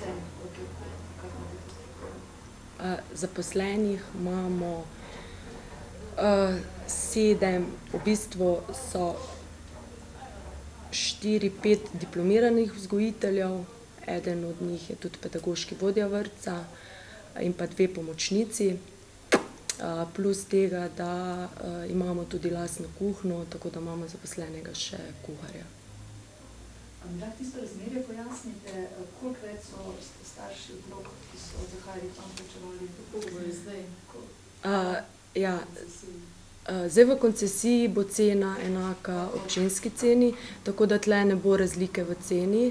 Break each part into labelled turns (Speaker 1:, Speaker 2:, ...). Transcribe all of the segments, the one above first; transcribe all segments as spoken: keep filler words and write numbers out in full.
Speaker 1: Zaposlenih imamo sedem, v bistvu so štiri, pet diplomiranih vzgojiteljev, eden od njih je tudi pedagoški vodja vrtca in pa dve pomočnici, plus tega, da imamo tudi lastno kuhinjo, tako da imamo zaposlenega še kuharja.
Speaker 2: A mi lahko tisto razmerje pojasnite, koliko več so starši otrok, ki so zahajali tam plačevali, kako bo je zdaj?
Speaker 1: Ja, zdaj v koncesiji bo cena enaka občinski ceni, tako da tle ne bo razlike v ceni.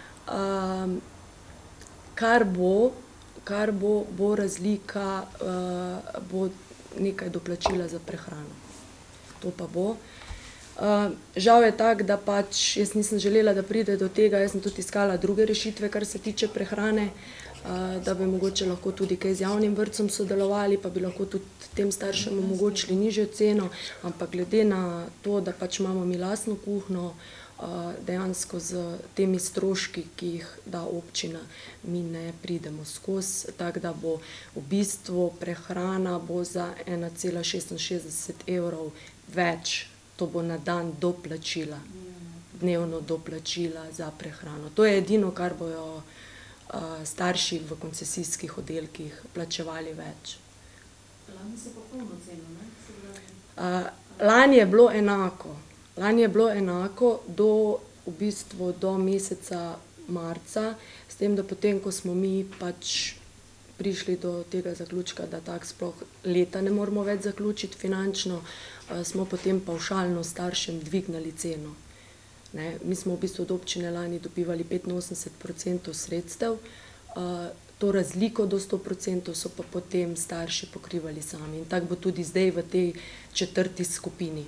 Speaker 1: Kar bo, kar bo, bo razlika, bo nekaj doplačila za prehrano. To pa bo. Žal je tako, da pač jaz nisem želela, da pride do tega, jaz sem tudi iskala druge rešitve, kar se tiče prehrane, da bi mogoče lahko tudi kaj z javnim vrtcem sodelovali, pa bi lahko tudi tem staršem omogočili nižjo ceno, ampak glede na to, da pač imamo mi lastno kuhinjo, dejansko s temi stroški, ki jih da občina, mi ne pridemo skozi, tako da bo v bistvu prehrana bo za ena cela šestinšestdeset evrov več, to bo na dan doplačila, dnevno doplačila za prehrano. To je edino, kar bojo starši v koncesijskih oddelkih plačevali več.
Speaker 2: Lani so pa polno ceno,
Speaker 1: ne? Lani je bilo enako. Lani je bilo enako do, v bistvu do meseca marca, s tem, da potem, ko smo mi pač prišli do tega zaključka, da tako sploh leta ne moramo več zaključiti finančno, smo potem pavšalno staršem dvignili ceno. Ne, mi smo v bistvu od občine lani dobivali petinosemdeset procentov sredstev, to razliko do sto procentov so pa potem starši pokrivali sami. In tako bo tudi zdaj v tej četrti skupini.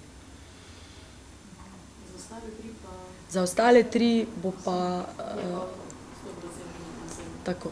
Speaker 2: Za ostale tri pa?
Speaker 1: Za ostale tri bo pa... Tako.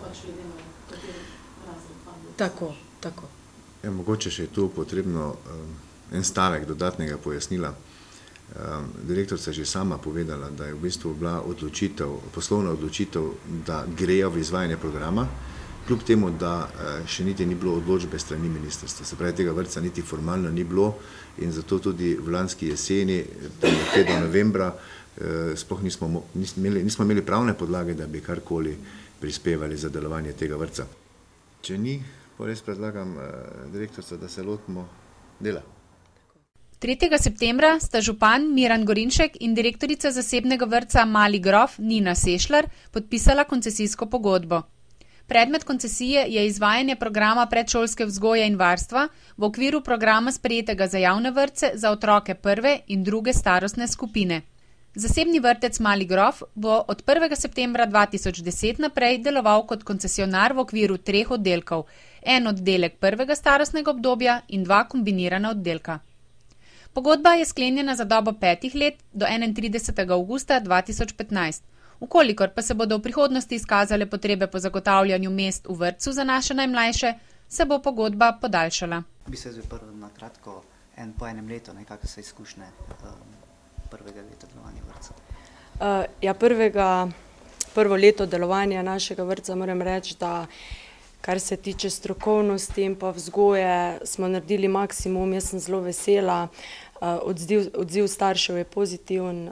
Speaker 1: Tako, tako.
Speaker 3: Mogoče še je tu potrebno en stavek dodatnega pojasnila. Direktorica je že sama povedala, da je v bistvu bila odločitev, poslovna odločitev, da grejo v izvajanje programa, kljub temu, da še niti ni bilo odločbe strani ministrstva. Se pravi, tega vrtca niti formalno ni bilo in zato tudi v lanski jeseni, nekje do novembra, sploh nismo imeli, nismo imeli pravne podlage, da bi karkoli prispevali za delovanje tega vrtca. Če ni, pa res predlagam, direktorica, da se lotimo dela.
Speaker 4: tretjega septembra sta župan Miran Gorinšek in direktorica zasebnega vrtca Mali grof Nina Sešlar podpisala koncesijsko pogodbo. Predmet koncesije je izvajanje programa predšolske vzgoje in varstva v okviru programa sprejetega za javne vrtce za otroke prve in druge starostne skupine. Zasebni vrtec Mali grof bo od prvega septembra dva tisoč deset naprej deloval kot koncesionar v okviru treh oddelkov, en oddelek prvega starostnega obdobja in dva kombinirana oddelka. Pogodba je sklenjena za dobo petih let do enaintridesetega avgusta dva tisoč petnajst. Vkolikor pa se bodo v prihodnosti izkazale potrebe po zagotavljanju mest v vrtcu za naše najmlajše, se bo pogodba podaljšala.
Speaker 5: Bi se zdaj prvo na kratko, en po enem letu, nekako se izkušnje prvega leta delovanja vrtca?
Speaker 1: Ja, prvega, prvo leto delovanja našega vrtca moram reči, da kar se tiče strokovnosti in pa vzgoje, smo naredili maksimum, jaz sem zelo vesela, odziv, odziv staršev je pozitiven,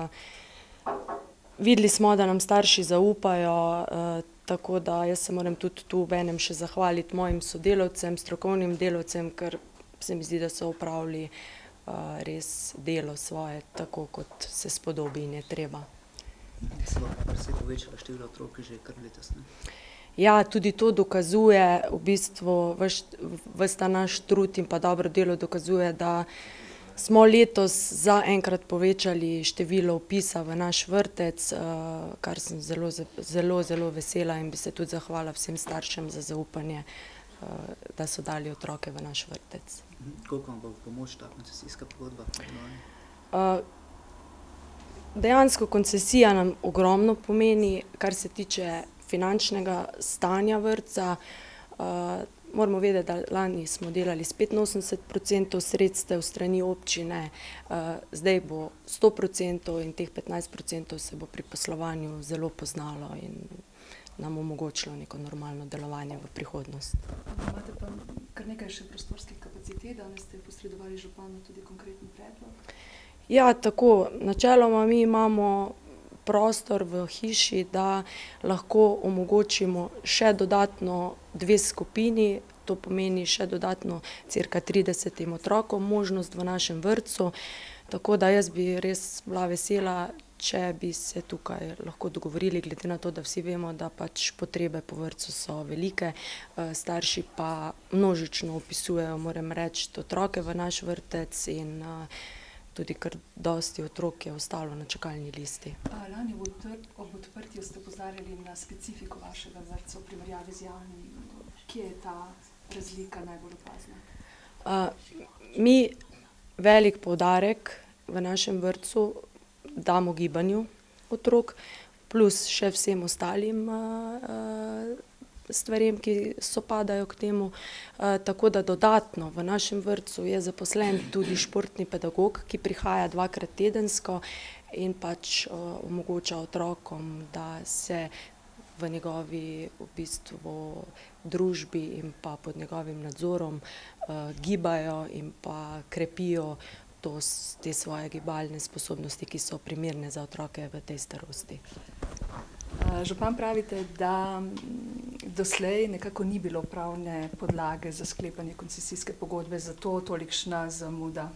Speaker 1: videli smo, da nam starši zaupajo, tako da jaz se moram tudi tu v enem še zahvaliti mojim sodelavcem, strokovnim delavcem, ker se mi zdi, da so opravili res delo svoje, tako kot se spodobi in je treba.
Speaker 5: Se bo precej povečalo število otrok že kar letos, ne?
Speaker 1: Ja, tudi to dokazuje, v bistvu ves ta naš trud in pa dobro delo dokazuje, da smo letos za enkrat povečali število vpisa v naš vrtec, kar sem zelo, zelo, zelo vesela in bi se tudi zahvalila vsem staršem za zaupanje, da so dali otroke v naš vrtec.
Speaker 5: Koliko vam bo v pomoč ta koncesijska pogodba?
Speaker 1: Dejansko koncesija nam ogromno pomeni, kar se tiče finančnega stanja vrtca. Moramo vedeti, da lani smo delali s petinosemdeset procentov sredstev strani občine, zdaj bo sto procentov in teh petnajst procentov se bo pri poslovanju zelo poznalo in nam omogočilo neko normalno delovanje v prihodnost.
Speaker 2: Imate pa kar nekaj še prostorskih kapacitet, danes ste posredovali županu tudi konkreten predlog.
Speaker 1: Ja, tako, načeloma mi imamo prostor v hiši, da lahko omogočimo še dodatno dve skupini, to pomeni še dodatno cirka tridesetim otrokom možnost v našem vrtcu, tako da jaz bi res bila vesela, če bi se tukaj lahko dogovorili, glede na to, da vsi vemo, da pač potrebe po vrtcu so velike, starši pa množično vpisujejo, moram reči, otroke v naš vrtec in tudi kar dosti otrok je ostalo na čakalni listi.
Speaker 2: Lani ob odprtju ste opozarjali na specifiko vašega vrtca v primerjavi z javnim. Kje je ta razlika najbolj opazna?
Speaker 1: Mi velik poudarek v našem vrtcu damo gibanju otrok, plus še vsem ostalim stvarem, ki sopadajo k temu. Tako da dodatno v našem vrtcu je zaposlen tudi športni pedagog, ki prihaja dvakrat tedensko in pač omogoča otrokom, da se v njegovi v bistvu družbi in pa pod njegovim nadzorom gibajo in pa krepijo to, te svoje gibalne sposobnosti, ki so primerne za otroke v tej starosti.
Speaker 2: Župan, pravite, da doslej nekako ni bilo pravne podlage za sklepanje koncesijske pogodbe, zato tolikšna zamuda.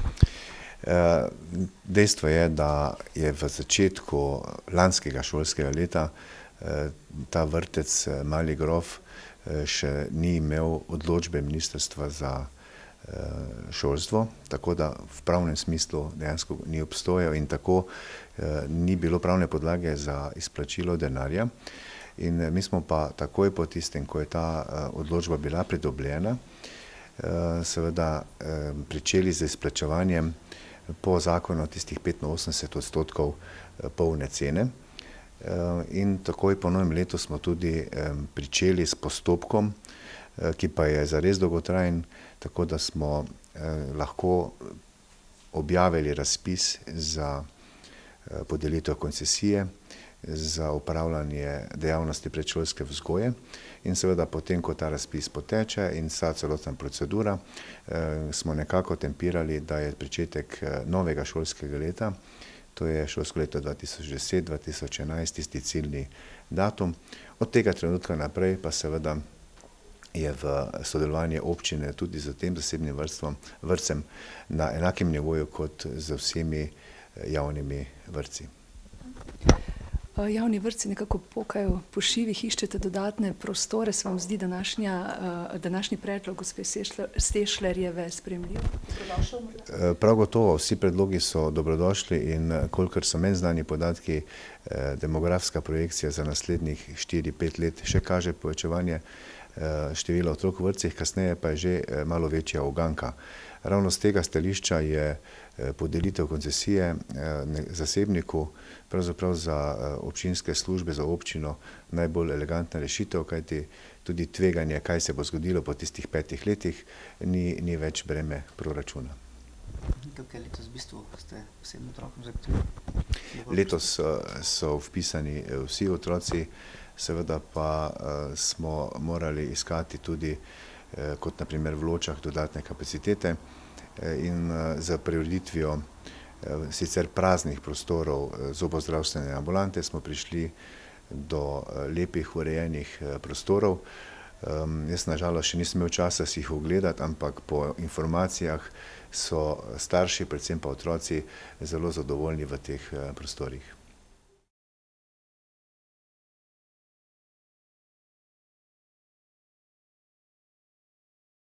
Speaker 3: Dejstvo je, da je v začetku lanskega šolskega leta ta vrtec Mali grof še ni imel odločbe Ministrstva za šolstvo, tako da v pravnem smislu dejansko ni obstojal in tako ni bilo pravne podlage za izplačilo denarja. In mi smo pa takoj po tistem, ko je ta odločba bila pridobljena, seveda pričeli z izplačevanjem po zakonu tistih petinosemdeset odstotkov polne cene. In takoj po novem letu smo tudi pričeli s postopkom, ki pa je zares dolgotrajen, tako da smo lahko objavili razpis za podelitev koncesije za upravljanje dejavnosti predšolske vzgoje in seveda potem, ko ta razpis poteče in vsa celotna procedura, smo nekako tempirali, da je pričetek novega šolskega leta, to je šolsko leto dva tisoč deset dva tisoč enajst, tisti ciljni datum. Od tega trenutka naprej pa seveda je v sodelovanje občine tudi z tem zasebnim vrtcem na enakem nivoju kot z vsemi javnimi vrtci.
Speaker 2: Javni vrtci nekako pokajo po šivih, iščete dodatne prostore, se vam zdi današnji predlog gospe Stešlerjeve sprejemljiv?
Speaker 3: Prav gotovo, vsi predlogi so dobrodošli in kolikor so meni znani podatki, demografska projekcija za naslednjih štiri pet let še kaže povečevanje števila otrok v vrtcih, kasneje pa je že malo večja uganka. Ravno z tega stališča je podelitev koncesije zasebniku, pravzaprav za občinske službe, za občino najbolj elegantna rešitev, kajti tudi tveganje, kaj se bo zgodilo po tistih petih letih, ni, ni več breme proračuna.
Speaker 5: Kako je letos v bistvu ste vsem otrokom zagotovili?
Speaker 3: Letos so vpisani vsi otroci, seveda pa smo morali iskati tudi, kot na primer v Ločah, dodatne kapacitete in za preureditvijo sicer praznih prostorov zobozdravstvene ambulante smo prišli do lepih urejenih prostorov. Jaz na žalost še nisem imel časa si jih ogledati, ampak po informacijah so starši, predvsem pa otroci, zelo zadovoljni v teh prostorih.